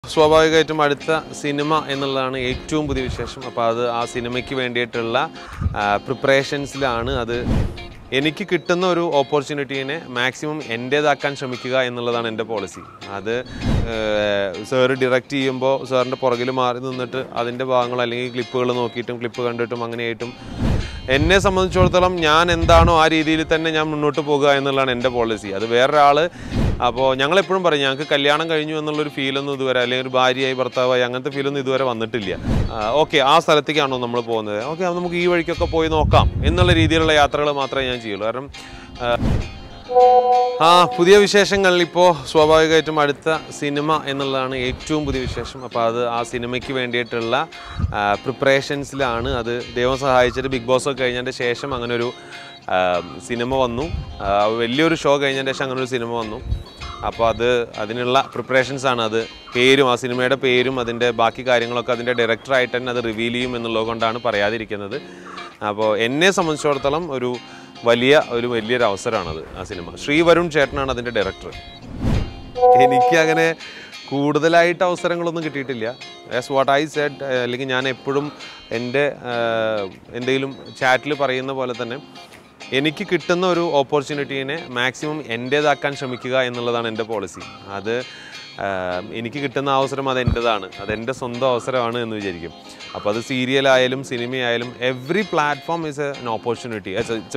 സ്വാഭാവികമായിട്ടും അടുത്ത സിനിമ എന്നുള്ളതാണ് ഏറ്റവും പുതിയ വിശേഷം. അപ്പോൾ അത് ആ സിനിമയ്ക്ക് വേണ്ടിയിട്ടുള്ള പ്രിപ്പറേഷൻസിലാണ്. അത് എനിക്ക് കിട്ടുന്ന ഒരു ഓപ്പർച്യൂണിറ്റീനെ മാക്സിമം എൻ്റേതാക്കാൻ ശ്രമിക്കുക എന്നുള്ളതാണ് എൻ്റെ പോളിസി. അത് സാറ് ഡയറക്റ്റ് ചെയ്യുമ്പോൾ സാറിൻ്റെ പുറകിൽ മാറി നിന്നിട്ട് അതിൻ്റെ ഭാഗങ്ങൾ അല്ലെങ്കിൽ ക്ലിപ്പുകൾ നോക്കിയിട്ടും ക്ലിപ്പ് കണ്ടിട്ടും അങ്ങനെയായിട്ടും എന്നെ സംബന്ധിച്ചിടത്തോളം ഞാൻ എന്താണോ ആ രീതിയിൽ തന്നെ ഞാൻ മുന്നോട്ട് പോകുക എന്നുള്ളതാണ് എൻ്റെ പോളിസി. അത് വേറൊരാൾ അപ്പോൾ ഞങ്ങളെപ്പോഴും പറയും ഞങ്ങൾക്ക് കല്യാണം കഴിഞ്ഞു എന്നുള്ളൊരു ഫീലൊന്നും ഇതുവരെ, അല്ലെങ്കിൽ ഒരു ഭാര്യയായി ഭർത്താവായി അങ്ങനത്തെ ഫീലൊന്നും ഇതുവരെ വന്നിട്ടില്ല. ഓക്കെ, ആ സ്ഥലത്തേക്കാണോ നമ്മൾ പോകുന്നത്, ഓക്കെ നമുക്ക് ഈ വഴിക്കൊക്കെ പോയി നോക്കാം എന്നുള്ള രീതിയിലുള്ള യാത്രകൾ മാത്രമേ ഞാൻ ചെയ്യുള്ളൂ. കാരണം പുതിയ വിശേഷങ്ങൾ ഇപ്പോൾ സ്വാഭാവികമായിട്ടും അടുത്ത സിനിമ എന്നുള്ളതാണ് ഏറ്റവും പുതിയ വിശേഷം. അപ്പോൾ അത് ആ സിനിമയ്ക്ക് വേണ്ടിയിട്ടുള്ള പ്രിപ്പറേഷൻസിലാണ്. അത് ദൈവം സഹായിച്ചിട്ട് ബിഗ് ബോസ് ഒക്കെ കഴിഞ്ഞതിൻ്റെ ശേഷം അങ്ങനെ ഒരു സിനിമ വന്നു. വലിയൊരു ഷോ കഴിഞ്ഞതിൻ്റെ ശേഷം അങ്ങനെ ഒരു സിനിമ വന്നു. അപ്പോൾ അതിനുള്ള പ്രിപ്പറേഷൻസാണ്. അത് പേരും ആ സിനിമയുടെ പേരും അതിൻ്റെ ബാക്കി കാര്യങ്ങളൊക്കെ അതിൻ്റെ ഡയറക്ടറായിട്ട് തന്നെ അത് റിവീൽ ചെയ്യും എന്നുള്ളത് കൊണ്ടാണ് പറയാതിരിക്കുന്നത്. അപ്പോൾ എന്നെ സംബന്ധിച്ചിടത്തോളം വലിയൊരു അവസരമാണത് ആ സിനിമ. ശ്രീവരുൺ ചേട്ടനാണ് അതിൻ്റെ ഡയറക്ടർ. എനിക്ക് അങ്ങനെ കൂടുതലായിട്ട് അവസരങ്ങളൊന്നും കിട്ടിയിട്ടില്ല. ആസ് വാട്ട് ഐ സെഡ്, അല്ലെങ്കിൽ ഞാൻ എപ്പോഴും എൻ്റെ എന്തെങ്കിലും ചാറ്റിൽ പറയുന്ന പോലെ തന്നെ എനിക്ക് കിട്ടുന്ന ഒരു ഓപ്പർച്യൂണിറ്റീനെ മാക്സിമം എൻ്റേതാക്കാൻ ശ്രമിക്കുക എന്നുള്ളതാണ് എൻ്റെ പോളിസി. അത് എനിക്ക് കിട്ടുന്ന അവസരം അതെൻ്റെതാണ്, അതെൻ്റെ സ്വന്തം അവസരമാണ് എന്ന് വിചാരിക്കും. അപ്പോൾ അത് സീരിയലായാലും സിനിമയായാലും every platform is an opportunity.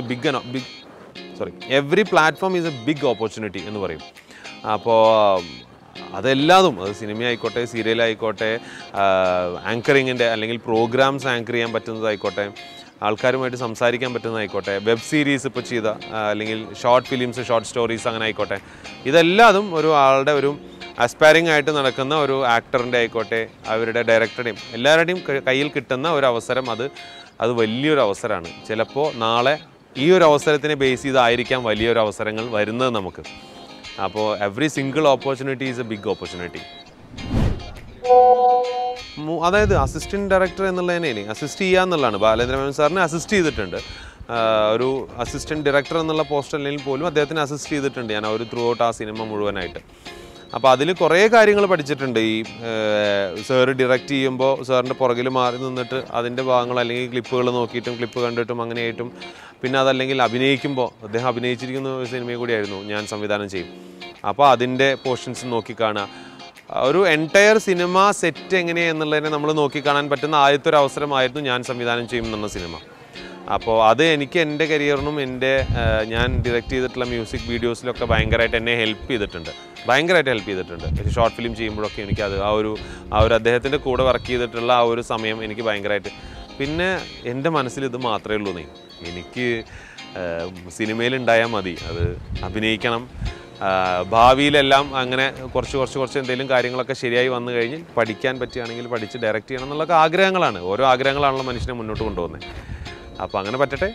Every platform is a big opportunity എന്ന് പറയും. അപ്പോൾ അതെല്ലാതും, അത് സിനിമയായിക്കോട്ടെ, സീരിയലായിക്കോട്ടെ, ആങ്കറിങ്ങിൻ്റെ അല്ലെങ്കിൽ പ്രോഗ്രാംസ് ആങ്കർ ചെയ്യാൻ പറ്റുന്നതായിക്കോട്ടെ, ആൾക്കാരുമായിട്ട് സംസാരിക്കാൻ പറ്റുന്നതായിക്കോട്ടെ, വെബ് സീരീസ് ഇപ്പോൾ ചെയ്ത അല്ലെങ്കിൽ ഷോർട്ട് ഫിലിംസ്, ഷോർട്ട് സ്റ്റോറീസ് അങ്ങനെ ആയിക്കോട്ടെ, ഇതെല്ലാതും ഒരു ആളുടെ ഒരു അസ്പയറിംഗ് ആയിട്ട് നടക്കുന്ന ഒരു ആക്ടറിൻ്റെ ആയിക്കോട്ടെ, അവരുടെ ഡയറക്ടറുടെയും എല്ലാവരുടെയും കയ്യിൽ കിട്ടുന്ന ഒരു അവസരം, അത് വലിയൊരു അവസരമാണ്. ചിലപ്പോൾ നാളെ ഈ ഒരു അവസരത്തിനെ ബേസ് ചെയ്തായിരിക്കാം വലിയൊരു അവസരങ്ങൾ വരുന്നത് നമുക്ക്. അപ്പോൾ every single opportunity is a big opportunity. അതായത് അസിസ്റ്റൻറ്റ് ഡയറക്ടർ എന്നുള്ളതിനെ അസിസ്റ്റ് ചെയ്യുക എന്നുള്ളതാണ്. ബാലേന്ദ്രമേനോൻ സാറിനെ അസിസ്റ്റ് ചെയ്തിട്ടുണ്ട്. ഒരു അസിസ്റ്റൻറ്റ് ഡയറക്ടർ എന്നുള്ള പോസ്റ്റ് അല്ലെങ്കിൽ പോലും അദ്ദേഹത്തിന് അസിസ്റ്റ് ചെയ്തിട്ടുണ്ട് ഞാൻ ഒരു ത്രൂ ഔട്ട് ആ സിനിമ മുഴുവനായിട്ട്. അപ്പോൾ അതിൽ കുറേ കാര്യങ്ങൾ പഠിച്ചിട്ടുണ്ട്. ഈ സാറ് ഡയറക്റ്റ് ചെയ്യുമ്പോൾ സാറിൻ്റെ പുറകിൽ മാറി നിന്നിട്ട് അതിൻ്റെ ഭാഗങ്ങൾ അല്ലെങ്കിൽ ക്ലിപ്പുകൾ നോക്കിയിട്ടും ക്ലിപ്പ് കണ്ടിട്ടും അങ്ങനെയായിട്ടും, പിന്നെ അതല്ലെങ്കിൽ അഭിനയിക്കുമ്പോൾ അദ്ദേഹം അഭിനയിച്ചിരിക്കുന്ന ഒരു സിനിമയും കൂടിയായിരുന്നു ഞാൻ സംവിധാനം ചെയ്യും. അപ്പോൾ അതിൻ്റെ പോർഷൻസ് നോക്കിക്കാണുക, ഒരു എൻറ്റയർ സിനിമ സെറ്റ് എങ്ങനെയാണെന്നുള്ളതിനെ നമ്മൾ നോക്കിക്കാണാൻ പറ്റുന്ന ആദ്യത്തെ ഒരു അവസരമായിരുന്നു ഞാൻ സംവിധാനം ചെയ്യുമെന്നുള്ള സിനിമ. അപ്പോൾ അത് എനിക്ക് എൻ്റെ കരിയറിനും ഞാൻ ഡയറക്റ്റ് ചെയ്തിട്ടുള്ള മ്യൂസിക് വീഡിയോസിലൊക്കെ ഭയങ്കരമായിട്ട് എന്നെ ഹെൽപ്പ് ചെയ്തിട്ടുണ്ട്. ഷോർട്ട് ഫിലിം ചെയ്യുമ്പോഴൊക്കെ എനിക്കത് ആ ഒരു അദ്ദേഹത്തിൻ്റെ കൂടെ വർക്ക് ചെയ്തിട്ടുള്ള ആ ഒരു സമയം എനിക്ക് ഭയങ്കരമായിട്ട്. പിന്നെ എൻ്റെ മനസ്സിൽ ഇത് മാത്രമേ ഉള്ളൂ, എനിക്ക് സിനിമയിലുണ്ടായാൽ മതി, അത് അഭിനയിക്കണം, ഭാവിയിലെല്ലാം അങ്ങനെ കുറച്ച് എന്തെങ്കിലും കാര്യങ്ങളൊക്കെ ശരിയായി വന്നു കഴിഞ്ഞ് പഠിക്കാൻ പറ്റുകയാണെങ്കിൽ പഠിച്ച് ഡയറക്റ്റ് ചെയ്യണം എന്നുള്ളൊക്കെ ആഗ്രഹങ്ങളാണ്. ഓരോ ആഗ്രഹങ്ങളാണല്ലോ മനുഷ്യനെ മുന്നോട്ട് കൊണ്ടുപോകുന്നത്. അപ്പോൾ അങ്ങനെ പറ്റട്ടെ.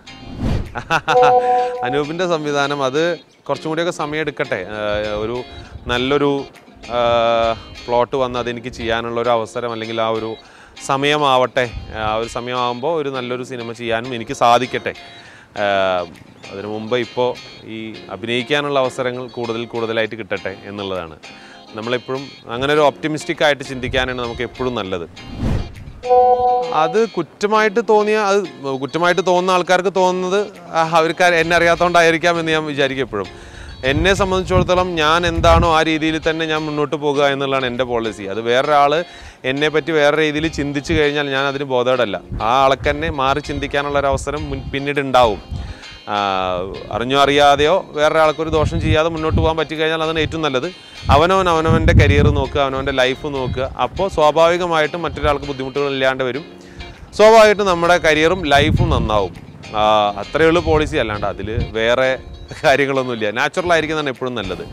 അനൂപിൻ്റെ സംവിധാനം അത് കുറച്ചും കൂടിയൊക്കെ സമയം എടുക്കട്ടെ. ഒരു നല്ലൊരു പ്ലോട്ട് വന്ന് അതെനിക്ക് ചെയ്യാനുള്ളൊരു അവസരം അല്ലെങ്കിൽ ആ ഒരു സമയമാവട്ടെ. ആ ഒരു സമയമാകുമ്പോൾ ഒരു നല്ലൊരു സിനിമ ചെയ്യാനും എനിക്ക് സാധിക്കട്ടെ. അതിനു മുമ്പ് ഇപ്പോൾ ഈ അഭിനയിക്കാനുള്ള അവസരങ്ങൾ കൂടുതലായിട്ട് കിട്ടട്ടെ എന്നുള്ളതാണ്. നമ്മളെപ്പോഴും അങ്ങനെ ഒരു ഒപ്റ്റിമിസ്റ്റിക് ആയിട്ട് ചിന്തിക്കാനാണ് നമുക്ക് എപ്പോഴും നല്ലത്. അത് കുറ്റമായിട്ട് തോന്നുന്ന ആൾക്കാർക്ക് തോന്നുന്നത് അവർക്ക് എന്നെ അറിയാത്തതുകൊണ്ടായിരിക്കാം എന്ന് ഞാൻ വിചാരിക്കും എപ്പോഴും. എന്നെ സംബന്ധിച്ചിടത്തോളം ഞാൻ എന്താണോ ആ രീതിയിൽ തന്നെ ഞാൻ മുന്നോട്ട് പോകുക എന്നുള്ളതാണ് എൻ്റെ പോളിസി. അത് വേറൊരാൾ എന്നെപ്പറ്റി വേറെ രീതിയിൽ ചിന്തിച്ചു കഴിഞ്ഞാൽ ഞാൻ അതിന് ബോധേഡല്ല. ആ ആൾക്ക് തന്നെ മാറി ചിന്തിക്കാനുള്ളൊരവസരം പിന്നീട് ഉണ്ടാവും. അറിഞ്ഞോ അറിയാതെയോ വേറൊരാൾക്കൊരു ദോഷം ചെയ്യാതെ മുന്നോട്ട് പോകാൻ പറ്റിക്കഴിഞ്ഞാൽ അതാണ് ഏറ്റവും നല്ലത്. അവനവൻ്റെ കരിയർ നോക്കുക, അവനവൻ്റെ ലൈഫ് നോക്കുക. അപ്പോൾ സ്വാഭാവികമായിട്ടും മറ്റൊരാൾക്ക് ബുദ്ധിമുട്ടുകളില്ലാണ്ട് വരും. സ്വാഭാവികമായിട്ടും നമ്മുടെ കരിയറും ലൈഫും നന്നാവും. അത്രയുള്ള പോളിസി അല്ലാണ്ട് അതിൽ വേറെ കാര്യങ്ങളൊന്നുമില്ല. നാച്ചുറലായിരിക്കുന്നതാണ് എപ്പോഴും നല്ലത്.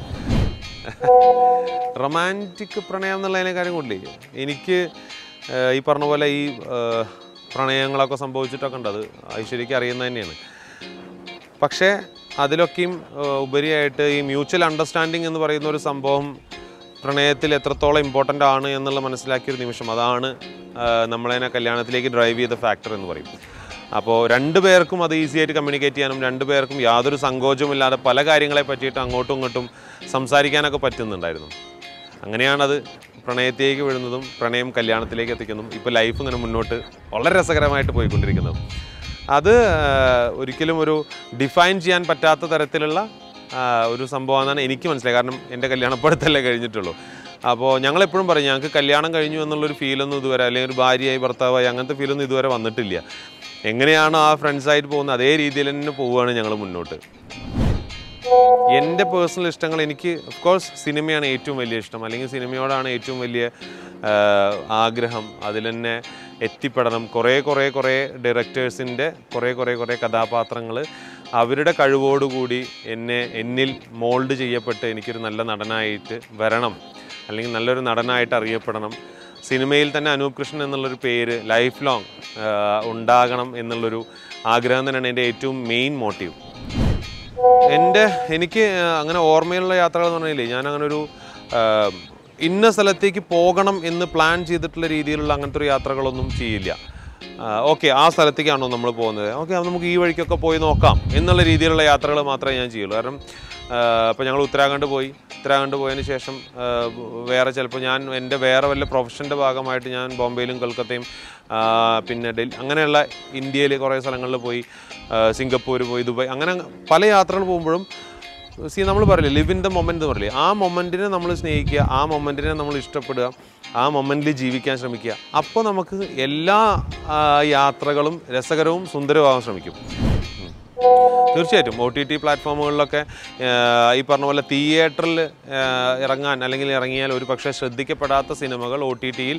റൊമാൻറ്റിക് പ്രണയം എന്നുള്ളതിനെ കാര്യം കൊണ്ടില്ല. എനിക്ക് ഈ പറഞ്ഞ പോലെ ഈ പ്രണയങ്ങളൊക്കെ സംഭവിച്ചിട്ടൊക്കെ ഉണ്ട്. അത് ഐശ്വര്യയ്ക്ക് അറിയുന്നത് തന്നെയാണ്. പക്ഷേ അതിലൊക്കെയും ഉപരിയായിട്ട് ഈ മ്യൂച്വൽ അണ്ടർസ്റ്റാൻഡിങ് എന്ന് പറയുന്ന ഒരു സംഭവം പ്രണയത്തിൽ എത്രത്തോളം ഇമ്പോർട്ടൻ്റ് ആണ് എന്നുള്ള മനസ്സിലാക്കിയൊരു നിമിഷം, അതാണ് നമ്മളതിനെ കല്യാണത്തിലേക്ക് ഡ്രൈവ് ചെയ്ത ഫാക്ടർ എന്ന് പറയും. അപ്പോൾ രണ്ടുപേർക്കും അത് ഈസി ആയിട്ട് കമ്മ്യൂണിക്കേറ്റ് ചെയ്യാനും രണ്ടുപേർക്കും യാതൊരു സങ്കോചവുമില്ലാതെ പല കാര്യങ്ങളെ പറ്റിയിട്ട് അങ്ങോട്ടും ഇങ്ങോട്ടും സംസാരിക്കാനൊക്കെ പറ്റുന്നുണ്ടായിരുന്നു. അങ്ങനെയാണത് പ്രണയത്തിലേക്ക് വീഴുന്നതും പ്രണയം കല്യാണത്തിലേക്ക് എത്തിക്കുന്നതും ഇപ്പോൾ ലൈഫ് ഇങ്ങനെ മുന്നോട്ട് വളരെ രസകരമായിട്ട് പോയിക്കൊണ്ടിരിക്കുന്നതും. അത് ഒരിക്കലും ഒരു ഡിഫൈൻ ചെയ്യാൻ പറ്റാത്ത തരത്തിലുള്ള ഒരു സംഭവമാണെന്നാണ് എനിക്ക് മനസ്സിലായത്. കാരണം എൻ്റെ കല്യാണപ്പടുത്തല്ലേ കഴിഞ്ഞിട്ടുള്ളൂ. അപ്പോൾ ഞങ്ങളെപ്പോഴും പറയും ഞങ്ങൾക്ക് കല്യാണം കഴിഞ്ഞു എന്നുള്ളൊരു ഫീലൊന്നും ഇതുവരെ, അല്ലെങ്കിൽ ഒരു ഭാര്യയായി ഭർത്താവായി അങ്ങനത്തെ ഫീലൊന്നും ഇതുവരെ വന്നിട്ടില്ല. എങ്ങനെയാണോ ആ ഫ്രണ്ട്സായിട്ട് പോകുന്നത് അതേ രീതിയിൽ തന്നെ പോവുകയാണ് ഞങ്ങൾ മുന്നോട്ട്. എൻ്റെ പേഴ്സണൽ ഇഷ്ടങ്ങൾ എനിക്ക് ഓഫ് കോഴ്സ് സിനിമയാണ് ഏറ്റവും വലിയ ഇഷ്ടം, അല്ലെങ്കിൽ സിനിമയോടാണ് ഏറ്റവും വലിയ ആഗ്രഹം. അതിൽ തന്നെ എത്തിപ്പെടണം. കുറേ ഡയറക്ടേഴ്സിൻ്റെ കുറേ കഥാപാത്രങ്ങൾ അവരുടെ കഴിവോടുകൂടി എന്നിൽ മോൾഡ് ചെയ്യപ്പെട്ട് എനിക്കൊരു നല്ല നടനായിട്ട് വരണം, അല്ലെങ്കിൽ നല്ലൊരു നടനായിട്ട് അറിയപ്പെടണം. സിനിമയിൽ തന്നെ അനൂപ് കൃഷ്ണൻ എന്നുള്ളൊരു പേര് ലൈഫ് ലോങ് ഉണ്ടാകണം എന്നുള്ളൊരു ആഗ്രഹം തന്നെയാണ് എൻ്റെ ഏറ്റവും മെയിൻ മോട്ടീവ്. എനിക്ക് അങ്ങനെ ഓർമ്മയുള്ള യാത്രകൾ എന്ന് പറഞ്ഞില്ലേ, ഞാൻ അങ്ങനെ ഒരു ഇന്ന സ്ഥലത്തേക്ക് പോകണം എന്ന് പ്ലാൻ ചെയ്തിട്ടുള്ള രീതിയിലുള്ള അങ്ങനത്തെ ഒരു യാത്രകളൊന്നും ചെയ്യില്ല. ഓക്കെ, ആ സ്ഥലത്തേക്കാണോ നമ്മൾ പോകുന്നത്, ഓക്കെ നമുക്ക് ഈ വഴിക്കൊക്കെ പോയി നോക്കാം എന്നുള്ള രീതിയിലുള്ള യാത്രകൾ മാത്രമേ ഞാൻ ചെയ്യുള്ളൂ. കാരണം ഇപ്പോൾ ഞങ്ങൾ ഉത്തരാഖണ്ഡ് പോയതിന് ശേഷം വേറെ ചിലപ്പോൾ ഞാൻ എൻ്റെ വേറെ വല്ല പ്രൊഫഷൻ്റെ ഭാഗമായിട്ട് ഞാൻ ബോംബെയിലും കൊൽക്കത്തയും പിന്നെ ഡൽഹി അങ്ങനെയുള്ള ഇന്ത്യയിൽ കുറേ സ്ഥലങ്ങളിൽ പോയി, സിംഗപ്പൂർ പോയി, ദുബായ്, അങ്ങനെ പല യാത്രകൾ പോകുമ്പോഴും നമ്മൾ പറയില്ലേ ലിവ് ഇൻ ദ മൊമെൻ്റ് എന്ന് പറയില്ലേ, ആ മൊമെൻറ്റിനെ നമ്മൾ സ്നേഹിക്കുക, ആ മൊമെൻറ്റിനെ നമ്മൾ ഇഷ്ടപ്പെടുക, ആ മൊമെൻറ്റിൽ ജീവിക്കാൻ ശ്രമിക്കുക. അപ്പോൾ നമുക്ക് എല്ലാ യാത്രകളും രസകരവും സുന്ദരമാകാൻ ശ്രമിക്കും. തീർച്ചയായിട്ടും OTT പ്ലാറ്റ്ഫോമുകളിലൊക്കെ ഈ പറഞ്ഞ പോലെ തിയേറ്ററിൽ ഇറങ്ങാൻ അല്ലെങ്കിൽ ഇറങ്ങിയാൽ ഒരു പക്ഷേ ശ്രദ്ധിക്കപ്പെടാത്ത സിനിമകൾ OTTയിൽ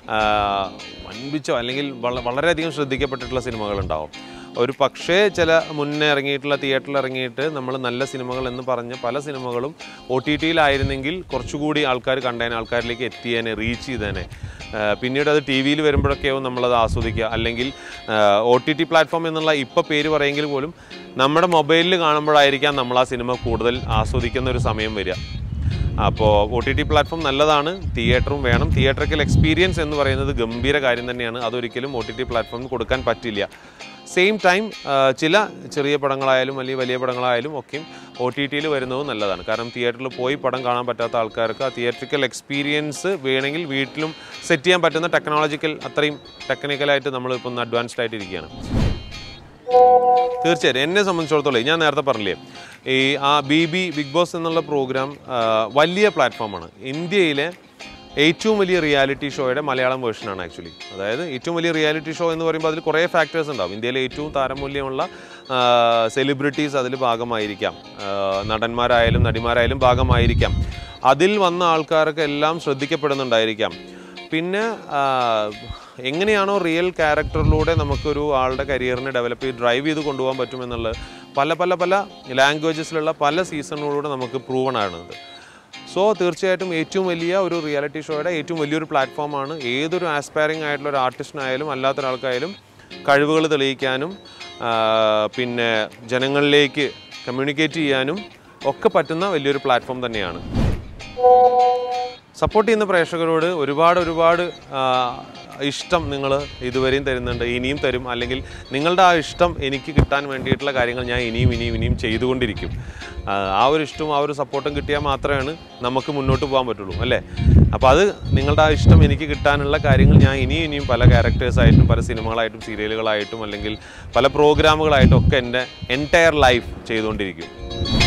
വൻപിച്ചോ അല്ലെങ്കിൽ വളരെയധികം ശ്രദ്ധിക്കപ്പെട്ടിട്ടുള്ള സിനിമകളുണ്ടാവും. ഒരു പക്ഷേ ചില മുന്നേ ഇറങ്ങിയിട്ടുള്ള തിയേറ്ററിൽ ഇറങ്ങിയിട്ട് നമ്മൾ നല്ല സിനിമകൾ എന്ന് പറഞ്ഞ പല സിനിമകളും OTTയിലായിരുന്നെങ്കിൽ കുറച്ചുകൂടി ആൾക്കാർ കണ്ടേനെ, ആൾക്കാരിലേക്ക് എത്തിയേനെ, റീച്ച് ചെയ്തേനെ. പിന്നീട് അത് ടി വിയിൽ വരുമ്പോഴൊക്കെയാവും നമ്മളത് ആസ്വദിക്കുക. അല്ലെങ്കിൽ OTT പ്ലാറ്റ്ഫോം എന്നുള്ള ഇപ്പോൾ പേര് പറയുമെങ്കിൽ പോലും നമ്മുടെ മൊബൈലിൽ കാണുമ്പോഴായിരിക്കാം നമ്മൾ ആ സിനിമ കൂടുതൽ ആസ്വദിക്കുന്ന ഒരു സമയം വരിക. അപ്പോൾ OTT പ്ലാറ്റ്ഫോം നല്ലതാണ്, തിയേറ്ററും വേണം. തിയേറ്ററിക്കൽ എക്സ്പീരിയൻസ് എന്ന് പറയുന്നത് ഗംഭീര കാര്യം തന്നെയാണ്. അതൊരിക്കലും OTT പ്ലാറ്റ്ഫോമിൽ കൊടുക്കാൻ പറ്റില്ല. സെയിം ടൈം ചില ചെറിയ പടങ്ങളായാലും വലിയ പടങ്ങളായാലും ഒക്കെയും OTTയിൽ വരുന്നതും നല്ലതാണ്. കാരണം തിയേറ്ററിൽ പോയി പടം കാണാൻ പറ്റാത്ത ആൾക്കാർക്ക് ആ തിയേറ്ററിക്കൽ എക്സ്പീരിയൻസ് വേണമെങ്കിൽ വീട്ടിലും സെറ്റ് ചെയ്യാൻ പറ്റുന്ന അത്രയും ടെക്നിക്കലായിട്ട് നമ്മളിപ്പോൾ ഒന്ന് അഡ്വാൻസ്ഡ് ആയിട്ടിരിക്കുകയാണ്. തീർച്ചയായിട്ടും എന്നെ സംബന്ധിച്ചിടത്തോളം ഞാൻ നേരത്തെ പറഞ്ഞില്ലേ, ഈ ബിഗ് ബോസ് എന്നുള്ള പ്രോഗ്രാം വലിയ പ്ലാറ്റ്ഫോമാണ്. ഇന്ത്യയിലെ ഏറ്റവും വലിയ റിയാലിറ്റി ഷോയുടെ മലയാളം വേർഷനാണ് ആക്ച്വലി. അതായത് ഏറ്റവും വലിയ റിയാലിറ്റി ഷോ എന്ന് പറയുമ്പോൾ അതിൽ കുറേ ഫാക്ടേഴ്സ് ഉണ്ടാവും. ഇന്ത്യയിലെ ഏറ്റവും താരമൂല്യമുള്ള സെലിബ്രിറ്റീസ് അതിൽ ഭാഗമായിരിക്കാം, നടന്മാരായാലും നടിമാരായാലും ഭാഗമായിരിക്കാം. അതിൽ വന്ന ആൾക്കാർക്ക് എല്ലാം ശ്രദ്ധിക്കപ്പെടുന്നുണ്ടായിരിക്കാം. പിന്നെ എങ്ങനെയാണോ റിയൽ ക്യാരക്ടറിലൂടെ നമുക്കൊരു ആളുടെ കരിയറിനെ ഡ്രൈവ് ചെയ്ത് കൊണ്ടുപോകാൻ പറ്റുമെന്നുള്ളത് പല ലാംഗ്വേജസിലുള്ള പല സീസണുകളിലൂടെ നമുക്ക് പ്രൂവൺ ആണത്. സോ തീർച്ചയായിട്ടും ഏറ്റവും വലിയ ഒരു റിയാലിറ്റി ഷോയുടെ ഏറ്റവും വലിയൊരു പ്ലാറ്റ്ഫോമാണ്. ഏതൊരു ആസ്പയറിംഗ് ആയിട്ടുള്ള ഒരു ആർട്ടിസ്റ്റിനായാലും അല്ലാത്തൊരാൾക്കായാലും കഴിവുകൾ തെളിയിക്കാനും പിന്നെ ജനങ്ങളിലേക്ക് കമ്മ്യൂണിക്കേറ്റ് ചെയ്യാനും ഒക്കെ പറ്റുന്ന വലിയൊരു പ്ലാറ്റ്ഫോം തന്നെയാണ്. സപ്പോർട്ട് ചെയ്യുന്ന പ്രേക്ഷകരോട് ഒരുപാട് ഇഷ്ടം നിങ്ങൾ ഇതുവരെയും തരുന്നുണ്ട്, ഇനിയും തരും. അല്ലെങ്കിൽ നിങ്ങളുടെ ആ ഇഷ്ടം എനിക്ക് കിട്ടാൻ വേണ്ടിയിട്ടുള്ള കാര്യങ്ങൾ ഞാൻ ഇനിയും ചെയ്തുകൊണ്ടിരിക്കും. ആ ഒരു ഇഷ്ടവും ആ ഒരു സപ്പോർട്ടും കിട്ടിയാൽ മാത്രമേ നമുക്ക് മുന്നോട്ട് പോകാൻ പറ്റുള്ളൂ, അല്ലേ? അപ്പോൾ അത് നിങ്ങളുടെ ആ ഇഷ്ടം എനിക്ക് കിട്ടാനുള്ള കാര്യങ്ങൾ ഞാൻ ഇനിയും പല ക്യാരക്ടേഴ്സായിട്ടും പല സിനിമകളായിട്ടും സീരിയലുകളായിട്ടും അല്ലെങ്കിൽ പല പ്രോഗ്രാമുകളായിട്ടും ഒക്കെ എൻ്റെ എൻറ്റയർ ലൈഫ് ചെയ്തുകൊണ്ടിരിക്കും.